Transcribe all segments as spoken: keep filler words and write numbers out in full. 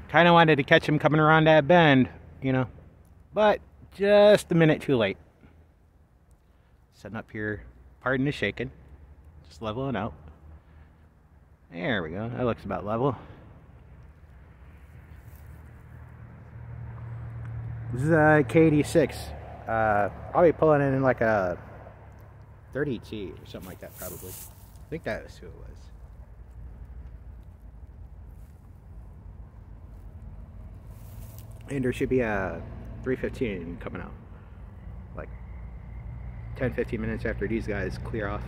Kind of wanted to catch him coming around that bend, you know, but just a minute too late. Setting up here, pardon the shaking, just leveling out. There we go, that looks about level. This is a K eighty-six. Uh, I'll be pulling it in like a thirty T or something like that probably. I think that was who it was. And there should be a three fifteen coming out. Like ten fifteen minutes after these guys clear off.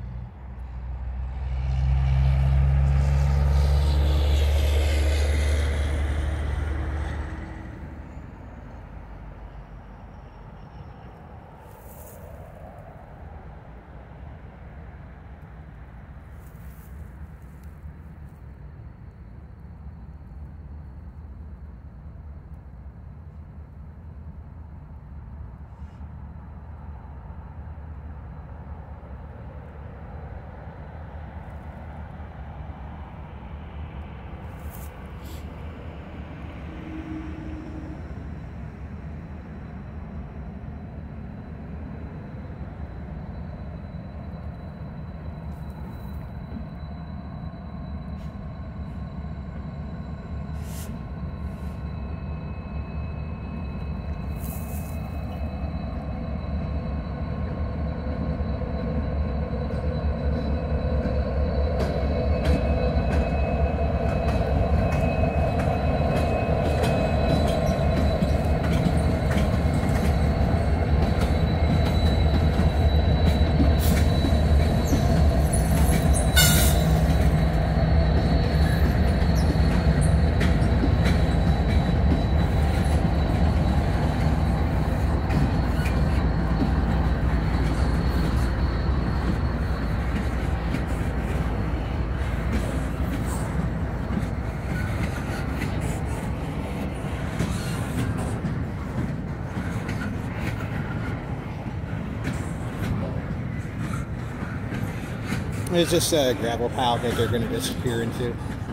It's just a gravel pile that they're going to disappear into.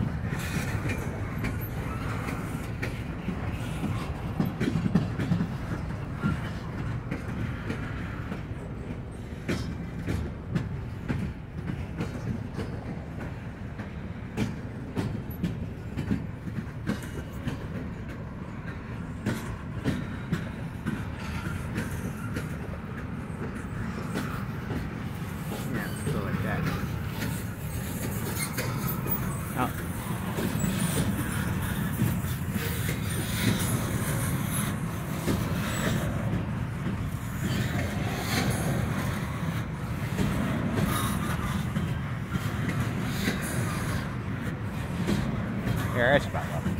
Yeah, that's about level.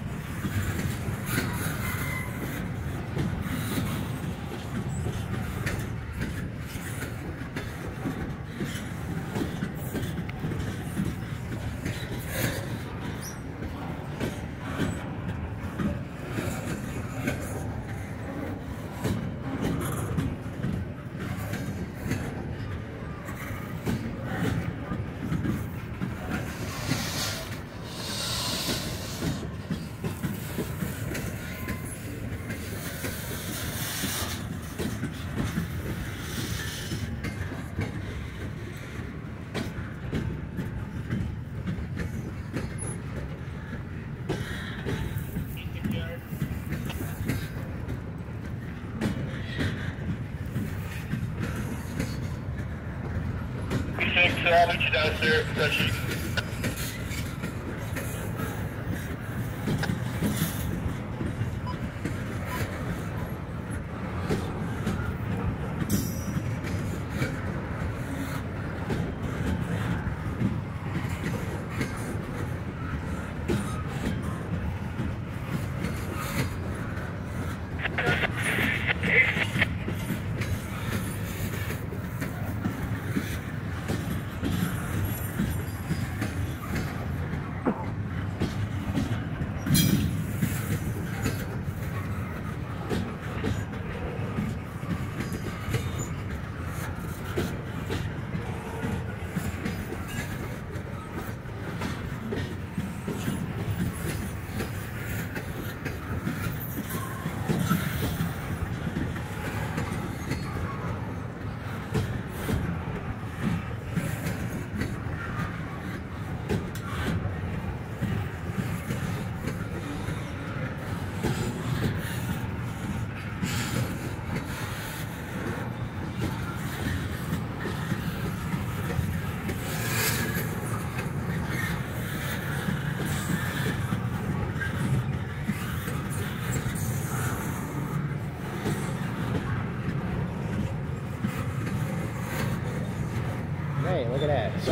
I'll meet you downstairs, Trashy.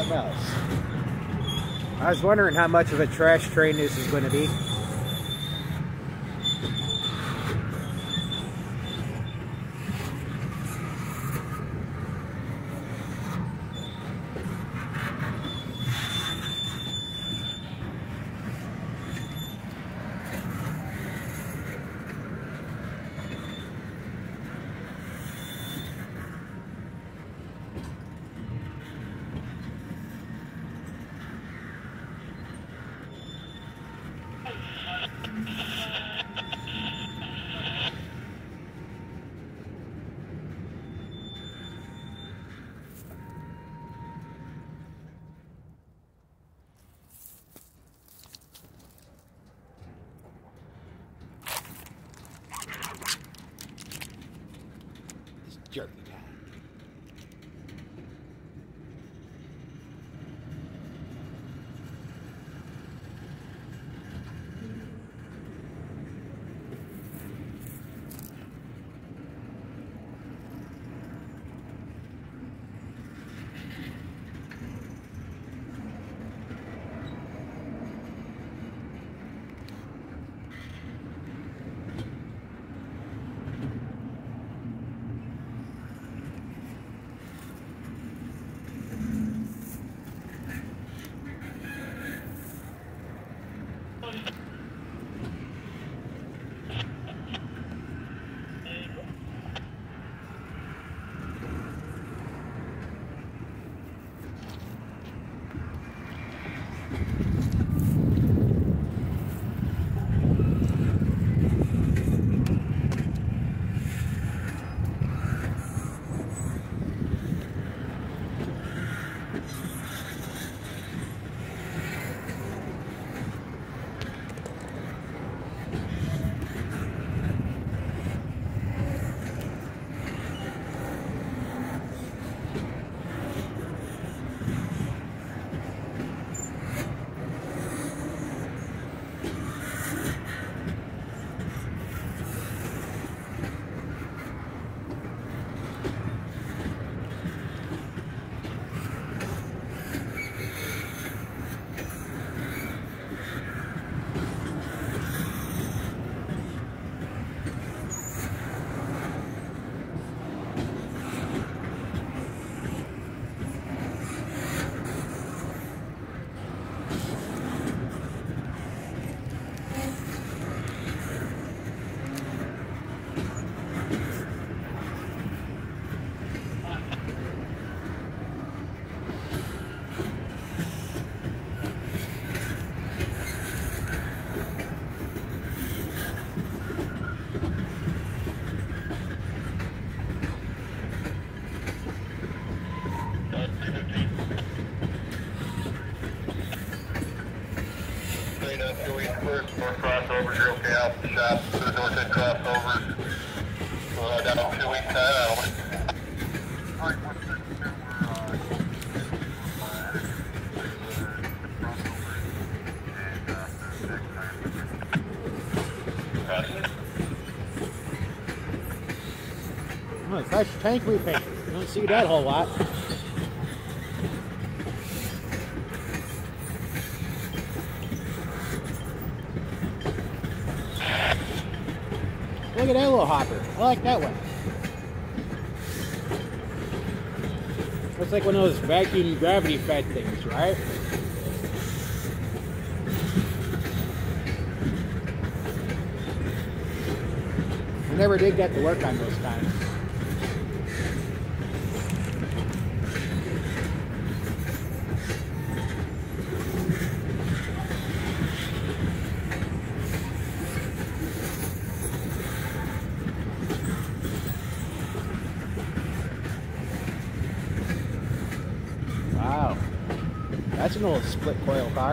else. I was wondering how much of a trash train this is going to be. Jerky time. First, more crossovers, you're okay out the shop, to the north end crossovers. Uh, down two weeks time. Alright, what's the Oh, fresh tank repaint. You don't see that whole lot. Look at that little hopper. I like that one. Looks like one of those vacuum gravity fed things, right? I never did get to work on those times. Wow, that's an old split coil car.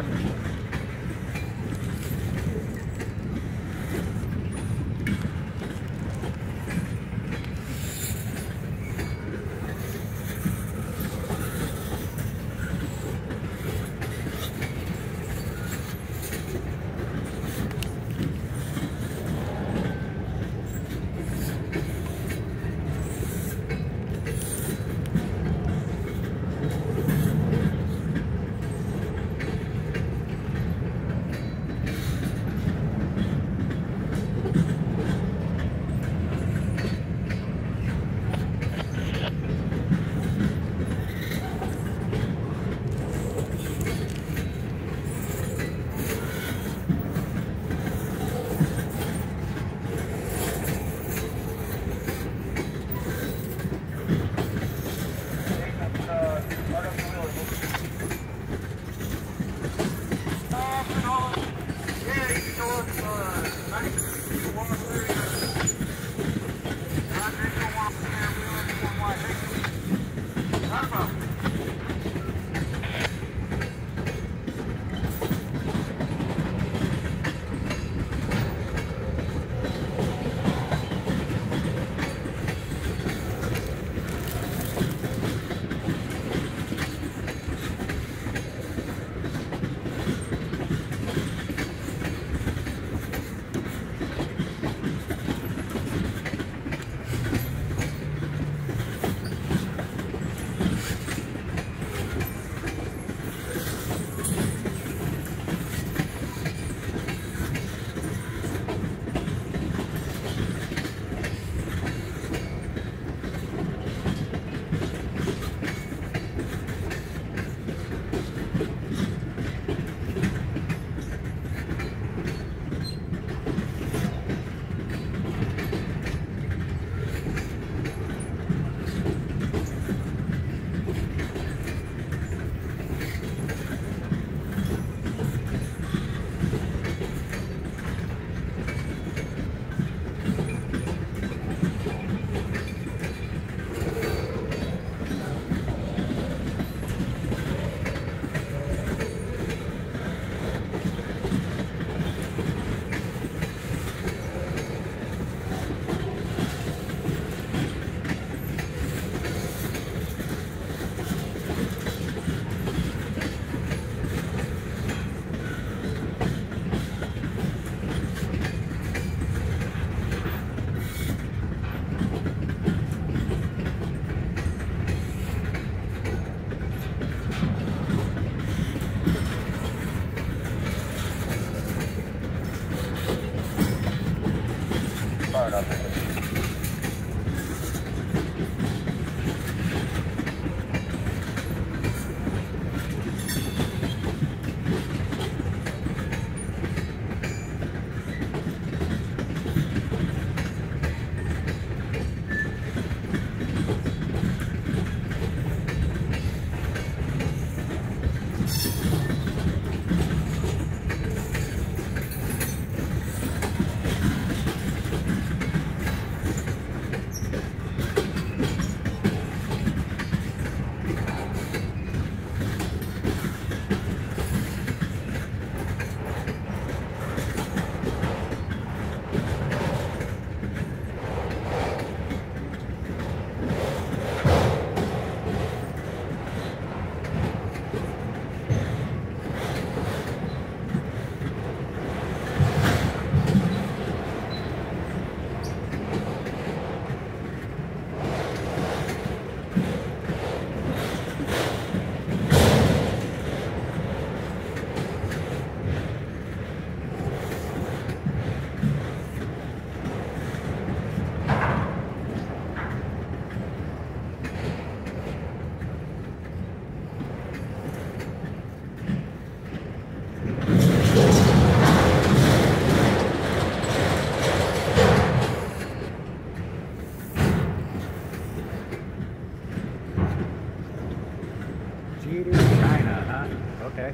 Okay.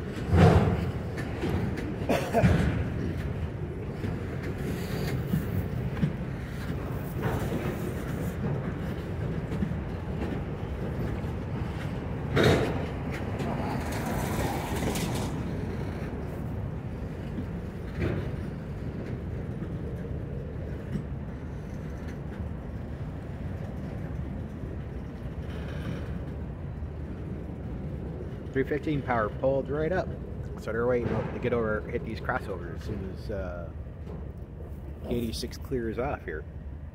three fifteen power pulled right up, so they're waiting to get over, hit these crossovers as soon as uh, K eighty-six clears off here.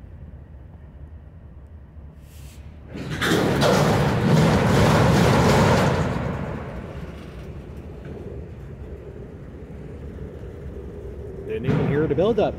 Didn't even hear the buildup.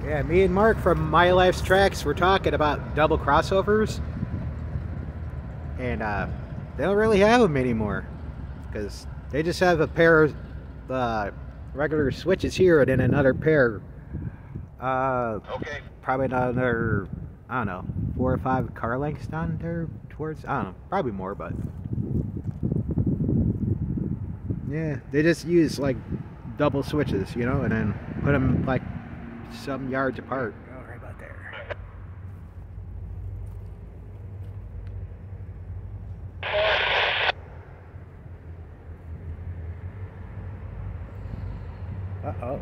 Yeah, me and Mark from My Life's Tracks were talking about double crossovers, and uh, they don't really have them anymore because they just have a pair of uh, regular switches here and then another pair. Uh, Okay. Probably another, I don't know, four or five car lengths down there towards, I don't know, probably more, but yeah, they just use like double switches, you know, and then put them like some yards apart. Oh, right about there. Uh-oh.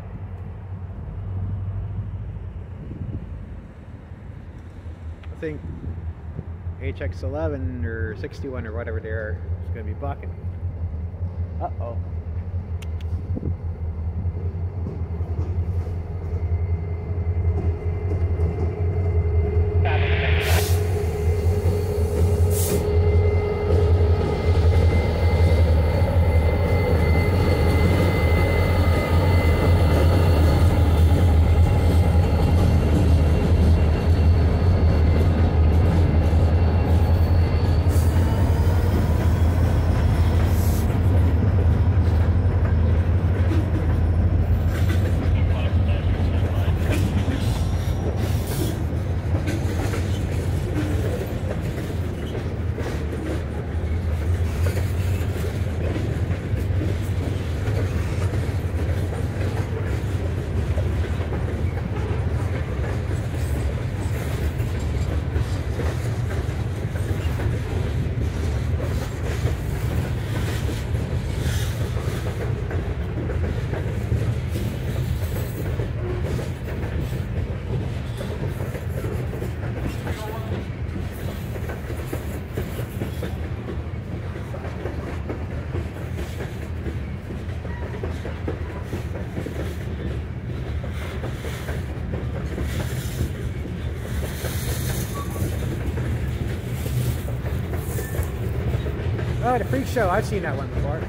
I think H X eleven or sixty-one or whatever they are is going to be bucking. Uh-oh. Oh, the freak show. I've seen that one before.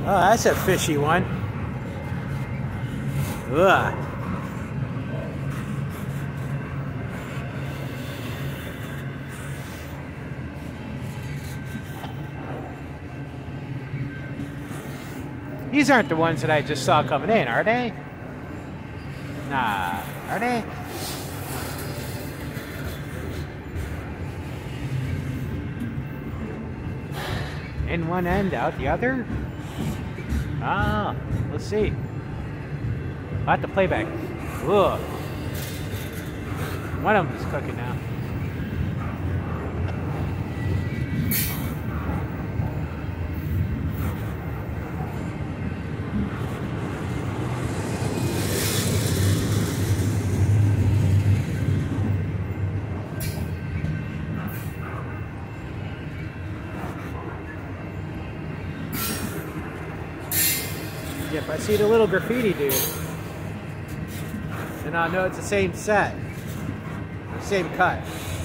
Oh, that's a fishy one. Ugh. These aren't the ones that I just saw coming in, are they? Nah, are they? In one end, out the other? Ah, let's see. I'll have to play back. Ugh. One of them is cooking now. If I see the little graffiti dude, then I'll know it's the same set, the same cut.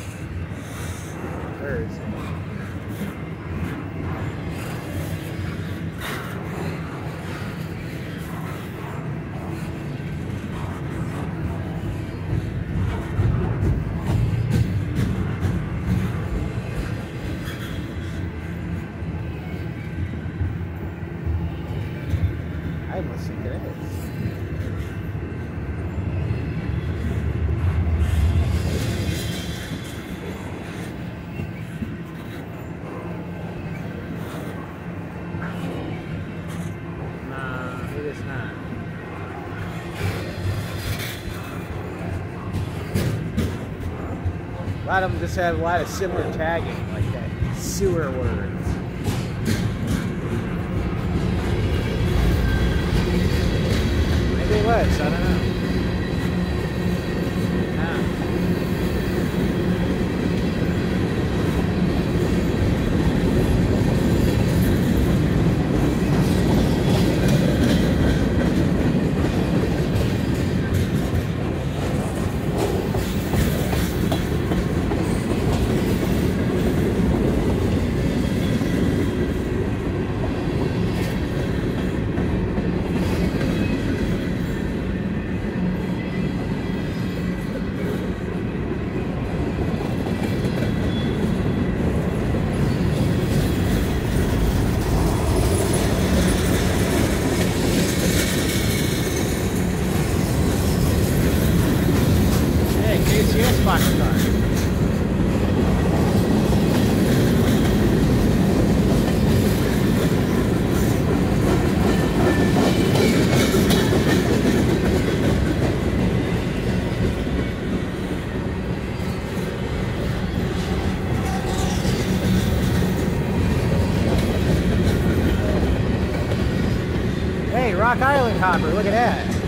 Where is it? I must think it is. No, it is not. A lot of them just have a lot of similar tagging, like that sewer words. Maybe it was, I don't know. Nah. Hey, Rock Island hopper, look at that.